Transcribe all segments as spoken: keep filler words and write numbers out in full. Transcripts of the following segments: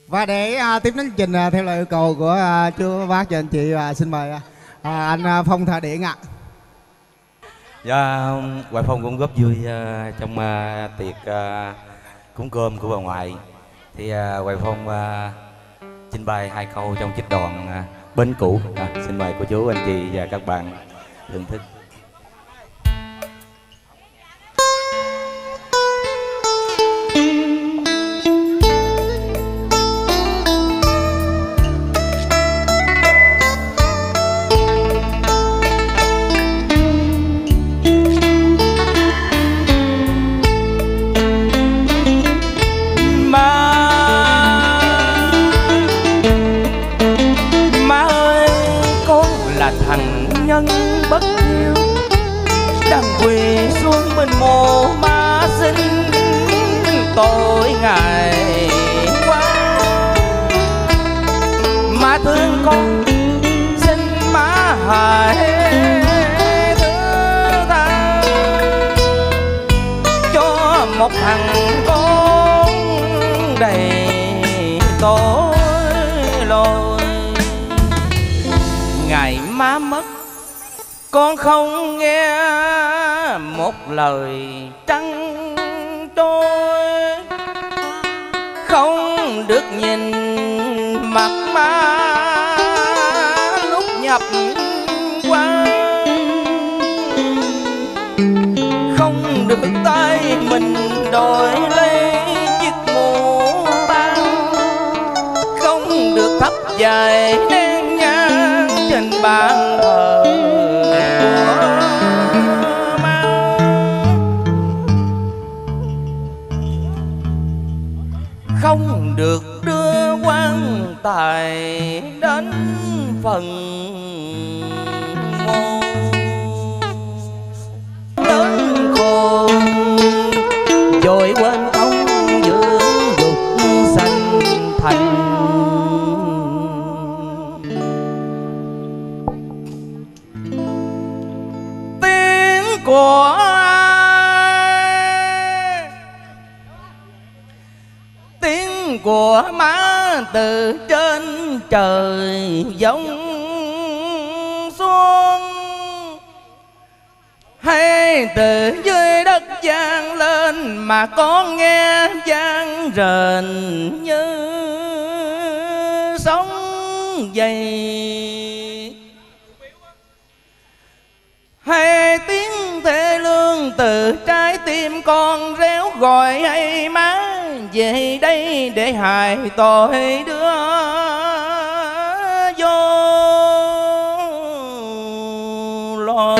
Và để uh, tiếp đến chương trình uh, theo lời yêu cầu của uh, chú bác cho anh chị, uh, xin mời uh, anh uh, Phong Thợ Điện ạ. À. Dạ, Hoài Phong cũng góp vui uh, trong uh, tiệc uh, cúng cơm của bà ngoại. Thì uh, Hoài Phong uh, trình bày hai câu trong trích đoạn uh, Bến Cũ. À, xin mời cô chú, anh chị và các bạn thưởng thức. Thằng nhân bất hiếu đang quỳ xuống bên mộ má xin tội ngày qua, má thương con xin má hãy thứ tha cho một thằng con đầy tội lỗi. Ngày má mất con không nghe một lời trăng trôi, không được nhìn mặt má lúc nhập quan, không được tay mình đổi lấy chiếc mũ tan, không được thắp dài nén nhang trên bàn thờ của má, không được đưa quan tài đến phần mộ. Lớn khôn rồi quên công dưỡng dục sanh thành, của tiếng của má từ trên trời giông xuống, hay từ dưới đất vang lên mà con nghe vang rền như sóng dậy, hay tiếng thê lương từ trái tim con réo gọi hay má về đây để hại tội đứa vô lo.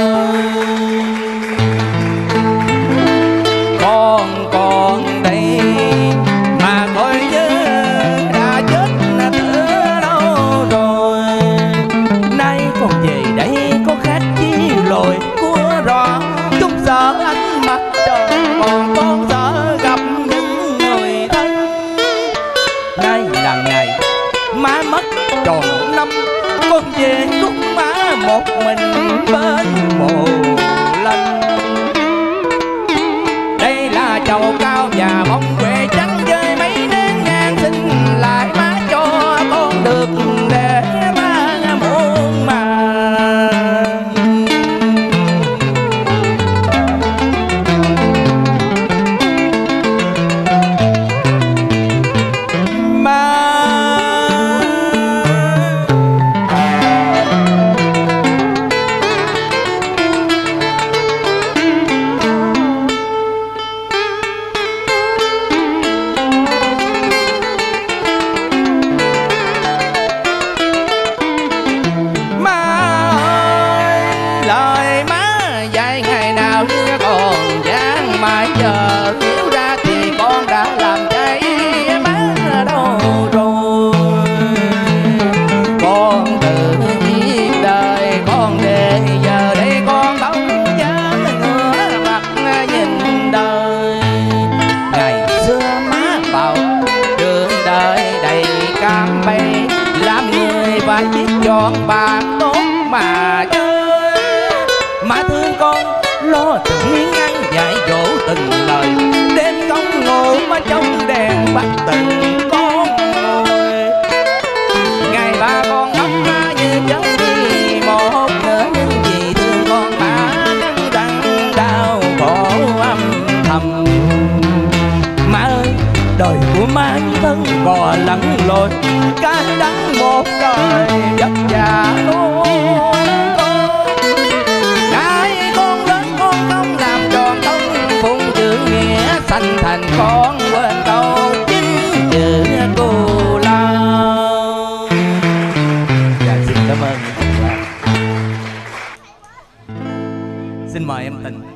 Con còn đây mà coi như đã chết từ lâu rồi, nay con về đây có khác chi lồi của rõ, chúng sợ ánh mặt trời còn con sợ gặp những người thân. Nay là ngày má mất tròn năm, con về cúng má một mình bên mộ lân. Đây là chầu cao và bông quê trắng với mấy nén nhang, xin lại má cho con được để má muôn mà. Phải biết chọn bạn tốt mà chơi, má thương con lo từng miếng ăn dạy dỗ từng lời, đêm không ngủ mà trong đèn bắt tình con ngồi. thầm. Má ơi, đời của má thân bò lẫn lội, cái đắng một đời vất vả nuôi con. Cái con lớn con không làm tròn thân, phụng dưỡng nghĩa sanh thành con quên câu chính chữ cô lao. Dạ xin cảm ơn. Xin mời em Tình.